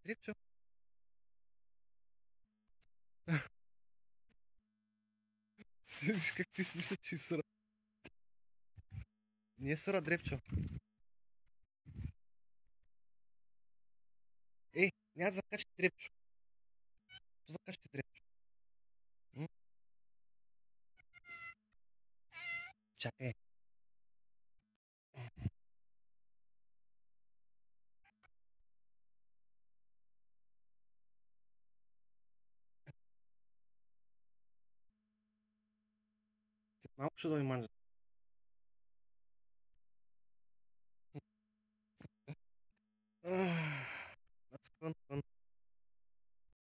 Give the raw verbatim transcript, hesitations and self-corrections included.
Дрипчо. Виж как ти си мисля, че е съра. Не е съра, Дрепчо. Е, няма да закачате Дрепчо. То закачате Дрепчо. М? Чакай. След малко ще дойде манджа. Ah, that's fun, fun.